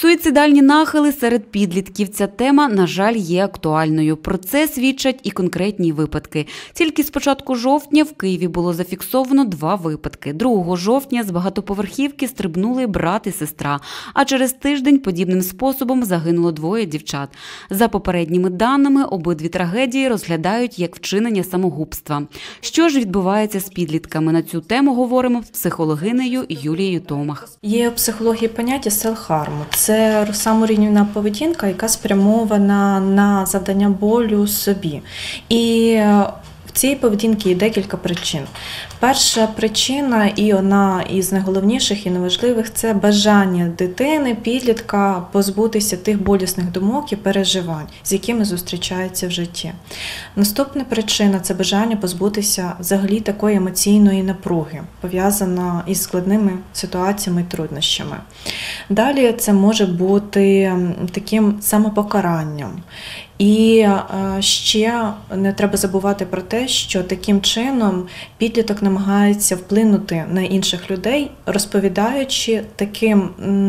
Суїцидальні нахили серед підлітків. Ця тема, на жаль, є актуальною. Про це свідчать і конкретні випадки. Тільки з початку жовтня в Києві було зафіксовано 2 випадки. 2 жовтня з багатоповерхівки стрибнули брат і сестра, а через тиждень подібним способом загинуло 2 дівчат. За попередніми даними, обидві трагедії розглядають як вчинення самогубства. Що ж відбувається з підлітками? На цю тему говоримо з психологинею Юлією Томах. Є в психології поняття селф-харму. Це саморівнівна поведінка, яка спрямована на завдання болю собі. І в цій поведінці є декілька причин. Перша причина, і одна із найголовніших і найважливих, це бажання дитини, підлітка позбутися тих болісних думок і переживань, з якими зустрічається в житті. Наступна причина – це бажання позбутися взагалі такої емоційної напруги, пов'язана із складними ситуаціями і труднощами. Далі це може бути таким самопокаранням. І ще не треба забувати про те, що таким чином підліток намагається вплинути на інших людей, розповідаючи таким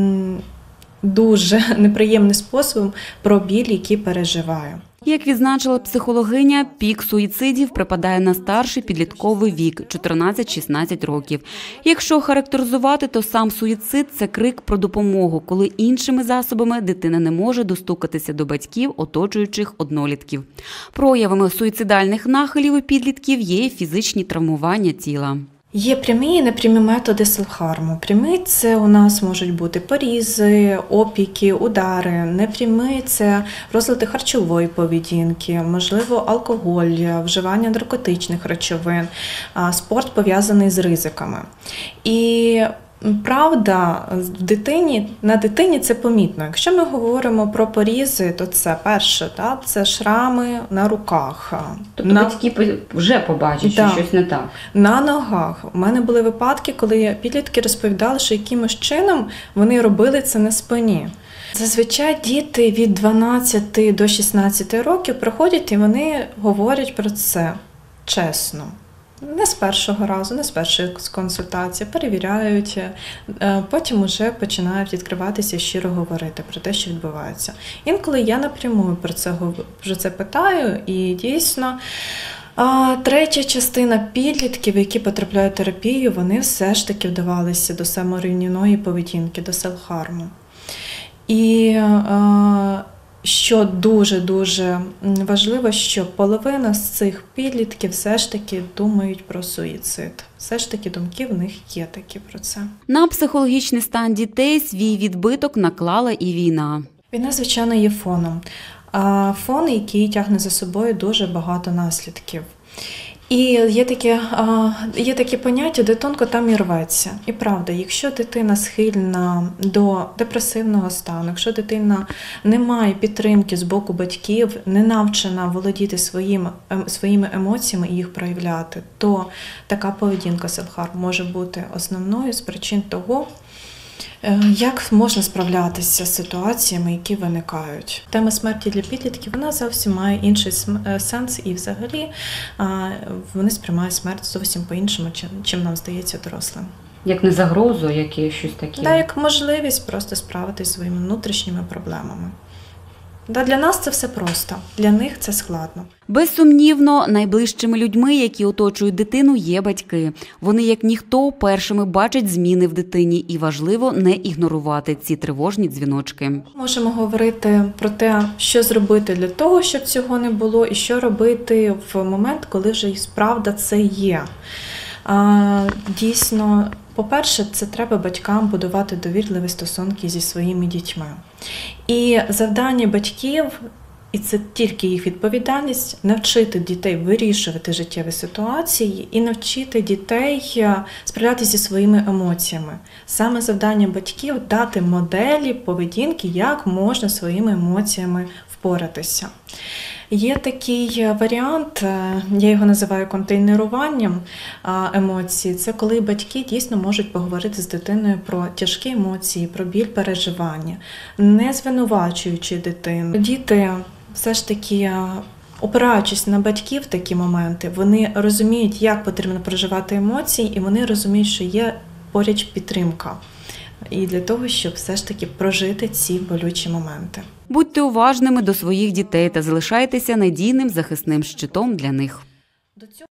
дуже неприємним способом про біль, який переживає. Як відзначила психологиня, пік суїцидів припадає на старший підлітковий вік – 14-16 років. Якщо характеризувати, то сам суїцид – це крик про допомогу, коли іншими засобами дитина не може достукатися до батьків, оточуючих однолітків. Проявами суїцидальних нахилів у підлітків є фізичні травмування тіла. Є прямі і непрямі методи селф-харму. Прямі – це у нас можуть бути порізи, опіки, удари. Непрямі – це розлади харчової поведінки, можливо, алкоголь, вживання наркотичних речовин, спорт пов'язаний з ризиками. І правда, на дитині це помітно. Якщо ми говоримо про порізи, то це перше, це шрами на руках. Тобто батьки вже побачать, що щось не так. На ногах. У мене були випадки, коли підлітки розповідали, що якимось чином вони робили це на спині. Зазвичай діти від 12 до 16 років приходять і вони говорять про це чесно. Не з першого разу, не з першої консультації, перевіряють, потім вже починають відкриватися і щиро говорити про те, що відбувається. Інколи я напряму про це питаю, і дійсно третя частина підлітків, які потрапляють в терапію, вони все ж таки вдавалися до саморівнівної поведінки, до селф-харму. І що дуже-дуже важливо, що половина з цих підлітків все ж таки думають про суїцид. Все ж таки думки в них є такі про це. На психологічний стан дітей свій відбиток наклала і війна. Війна, звичайно, є фоном. Фон, який тягне за собою дуже багато наслідків. І є таке поняття, де тонко, там і рветься. І правда, якщо дитина схильна до депресивного стану, якщо дитина не має підтримки з боку батьків, не навчена володіти своїми емоціями і їх проявляти, то така поведінка селф-харм може бути основною з причин того, як можна справлятися з ситуаціями, які виникають. Тема смерті для підлітків, вона зовсім має інший сенс, і взагалі вони сприймають смерть зовсім по-іншому, чим нам здається дорослим. Як не загрозу, як і щось таке? Так, як можливість просто справитися зі своїми внутрішніми проблемами. Для нас це все просто, для них це складно. Безсумнівно, найближчими людьми, які оточують дитину, є батьки. Вони, як ніхто, першими бачать зміни в дитині, і важливо не ігнорувати ці тривожні дзвіночки. Можемо говорити про те, що зробити для того, щоб цього не було, і що робити в момент, коли вже і справді це є. Дійсно, по-перше, це треба батькам будувати довірливі стосунки зі своїми дітьми. І завдання батьків, і це тільки їх відповідальність, навчити дітей вирішувати життєві ситуації і навчити дітей справлятися зі своїми емоціями. Саме завдання батьків – дати моделі поведінки, як можна своїми емоціями впоратися. Є такий варіант, я його називаю контейнеруванням емоцій. Це коли батьки дійсно можуть поговорити з дитиною про тяжкі емоції, про біль переживання, не звинувачуючи дитину. Діти все ж таки, опираючись на батьків в такі моменти, вони розуміють, як потрібно проживати емоції, і вони розуміють, що є поряд підтримка. і для того, щоб все ж таки прожити ці болючі моменти. Будьте уважними до своїх дітей та залишайтеся надійним захисним щитом для них.